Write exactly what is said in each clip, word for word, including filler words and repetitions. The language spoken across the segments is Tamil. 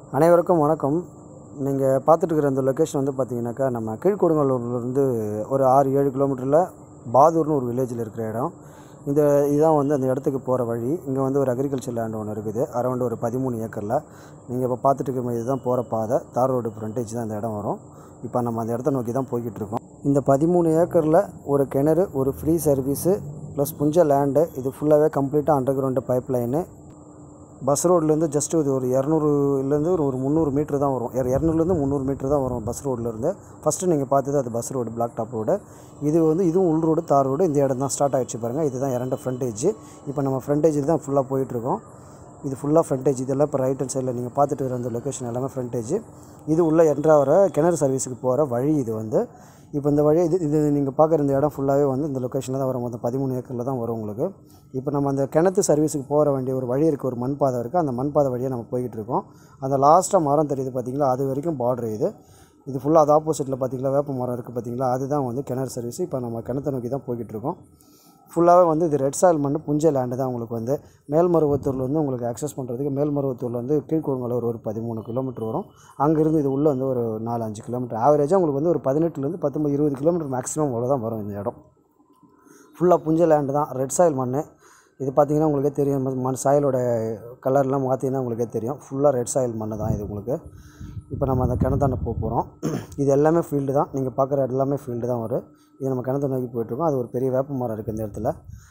அனைவருக்கும் வணக்கம். நீங்கள் பார்த்துட்டு இருக்கிற இந்த லொக்கேஷன் வந்து பார்த்தீங்கன்னாக்கா நம்ம கீழ்கொடுங்கலூர்லேருந்து ஒரு ஆறு ஏழு கிலோமீட்டரில் பாதூர்னு ஒரு வில்லேஜில் இருக்கிற இடம். இந்த இதுதான் வந்து அந்த இடத்துக்கு போகிற வழி. இங்கே வந்து ஒரு அக்ரிகல்ச்சர் லேண்ட் ஒன்று இருக்குது, அரௌண்ட் ஒரு பதிமூணு ஏக்கரில். நீங்கள் இப்போ பார்த்துட்டு இருக்கிற இதுதான் போகிற பாதை, தார் ரோடு ஃப்ரண்டேஜ் தான் இந்த இடம் வரும். இப்போ நம்ம அந்த இடத்த நோக்கி தான் போய்கிட்டு இருக்கோம். இந்த பதிமூணு ஏக்கரில் ஒரு கிணறு, ஒரு ஃப்ரீ சர்வீஸு ப்ளஸ் புஞ்ச லேண்டு, இது ஃபுல்லாகவே கம்ப்ளீட்டாக underground pipeline. Bus ரோட்லேருந்து ஜஸ்ட்டு இது ஒரு இரநூறுலேருந்து ஒரு ஒரு முந்நூறு மீட்ரு தான் வரும். இரநூறுலேருந்து முந்நூறு மீட்ரு தான் வரும் பஸ் ரோட்லேருந்து. ஃபஸ்ட்டு நீங்கள் பார்த்தது அது bus road, black top road. இது வந்து இதுவும் உள் ரோடு, தார் ரோடு. இந்த இடம் தான் ஸ்டார்ட் ஆகிடுச்சு பாருங்கள். இதுதான் இரண்டு ஃப்ரண்டேஜ். இப்போ நம்ம ஃப்ரண்டேஜில் தான் ஃபுல்லாக போயிட்டுருக்கோம். இது ஃபுல்லாக ஃப்ரண்டேஜ். இதெல்லாம் இப்போ ரைட் ஹேண்ட் சைடில் நீங்கள் பார்த்துட்டு இருக்கிற அந்த லொக்கேஷன் எல்லாமே ஃப்ரண்டேஜ். இது உள்ளே என்ட்ரா வர கிணறு சர்வீஸுக்கு போகிற வழி இது வந்து. இப்போ இந்த வழி இது இது நீங்கள் பார்க்குற இந்த இடம் ஃபுல்லாகவே வந்து இந்த லொக்கேஷனில் தான் வரும். மொத்தம் பதிமூணு ஏக்கரில் தான் வரும் உங்களுக்கு. இப்போ நம்ம அந்த கிணத்து சர்வீஸுக்கு போகிற வேண்டிய ஒரு வழி இருக்குது, ஒரு மண் பாதை இருக்குது. அந்த மண் பாதை வழியாக நம்ம போய்கிட்டு இருக்கோம். அந்த லாஸ்ட்டாக மரம் தெரியுது பார்த்தீங்களா, அது வரைக்கும் பார்டர் இது. இது ஃபுல்லாக அது ஆப்போசிட்டில் பார்த்தீங்களா வேப்ப மரம் இருக்குது பார்த்தீங்களா, அதுதான் வந்து கிணறு சர்வீஸ். இப்போ நம்ம கிணத்தை நோக்கி தான் போய்கிட்டு இருக்கோம். ஃபுல்லாகவே வந்து இது ரெட் சாயில் மண், புஞ்ச லேண்டு தான் உங்களுக்கு வந்து. மேல்மருவத்தூரில் வந்து உங்களுக்கு அக்சஸ் பண்ணுறதுக்கு மேல்மருவத்தூரில் வந்து கீழ்கொடுங்கலூர் ஒரு பதிமூணு கிலோமீட்டர் வரும். அங்கேருந்து இது உள்ளே வந்து ஒரு நாலு அஞ்சு கிலோமீட்டர் ஆவரேஜாக உங்களுக்கு வந்து ஒரு பதினெட்டுலேருந்து பத்தொம்பது இருபது கிலோமீட்டர் மேக்ஸிமம் அவ்வளோ தான் வரும் இந்த இடம். ஃபுல்லாக புஞ்ச லேண்டு தான், ரெட் சாயில் மண். இது பார்த்திங்கன்னா உங்களுக்கே தெரியும், மண் சாயிலோட கலர்லாம் பார்த்தீங்கன்னா உங்களுக்கே தெரியும். ஃபுல்லாக ரெட் சாயில் மண் தான் இது உங்களுக்கு. இப்போ நம்ம அந்த கிணத்தாண்ட போக போகிறோம். இது எல்லாமே ஃபீல்டு தான், நீங்கள் பார்க்குற எல்லாமே ஃபீல்டு தான் வரும். இது நம்ம கிணத்தை நோக்கி போயிட்டுருக்கோம். அது ஒரு பெரிய வேப்ப மரம் இருக்குது இந்த இடத்துல.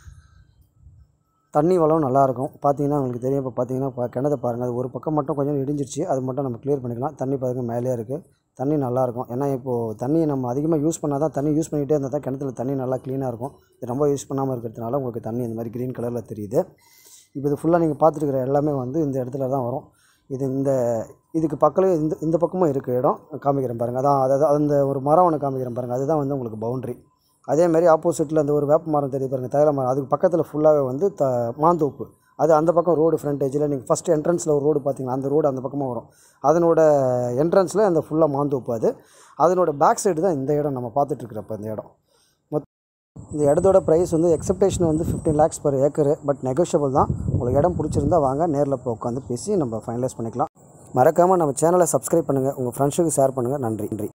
தண்ணி வளம் நல்லாயிருக்கும். பார்த்தீங்கன்னா உங்களுக்கு தெரியும். இப்போ பார்த்தீங்கன்னா கிணத்தை பாருங்கள், அது ஒரு பக்கம் மட்டும் கொஞ்சம் இடிஞ்சிருச்சு, அது மட்டும் நம்ம க்ளியர் பண்ணிக்கலாம். தண்ணி பாருங்கள் மேலேயே இருக்குது. தண்ணி நல்லாயிருக்கும். ஏன்னா இப்போது தண்ணியை நம்ம அதிகமாக யூஸ் பண்ணால் தான், தண்ணி யூஸ் பண்ணிகிட்டே இருந்தால் தான் கிணத்துல தண்ணி நல்லா க்ளீனாக இருக்கும். இது ரொம்ப யூஸ் பண்ணாமல் இருக்கிறதுனால உங்களுக்கு தண்ணி இந்த மாதிரி க்ரீன் கலரில் தெரியுது. இப்போ இது ஃபுல்லாக நீங்கள் பார்த்துட்டு இருக்கிற எல்லாமே வந்து இந்த இடத்துல தான் வரும். இது இந்த இதுக்கு பக்கத்தில் இந்த இந்த பக்கமும் இருக்குது இடம், காமிக்கிறேன் பாருங்கள். அதான் அதாவது அந்த ஒரு மரம் ஒன்று காமிக்கிறேன் பாருங்கள், அதுதான் வந்து உங்களுக்கு பவுண்ட்ரி. அதேமாதிரி ஆப்போசிட்டில் அந்த ஒரு வேப்ப மரம் தெரியுது பாருங்கள், தைல மரம். அதுக்கு பக்கத்தில் ஃபுல்லாகவே வந்து த மாந்தோப்பு. அது அந்த பக்கம் ரோடு ஃப்ரண்டேஜில் நீங்கள் ஃபஸ்ட்டு என்ட்ரன்ஸில் ஒரு ரோடு பார்த்தீங்கன்னா அந்த ரோடு அந்த பக்கமாக வரும். அதனோட என்ட்ரன்ஸில் அந்த ஃபுல்லாக மாந்தோப்பு. அது அதனோட பேக் சைடு தான் இந்த இடம் நம்ம பார்த்துட்ருக்குறப்ப இந்த இடம். மொத்த இந்த இடத்தோட ப்ரைஸ் வந்து எக்ஸப்டேஷன் வந்து fifteen lakhs per acre. But negotiable தான். உங்களுக்கு இடம் பிடிச்சிருந்தா வாங்க, நேரில் போய் உட்காந்து பேசி நம்ம ஃபைனலைஸ் பண்ணிக்கலாம். மறக்காமல் நம்ம சேனலை சப்ஸ்கிரைப் பண்ணுங்கள், உங்கள் ஃப்ரெண்ட்ஸுக்கு ஷேர் பண்ணுங்கள். நன்றி நன்றி.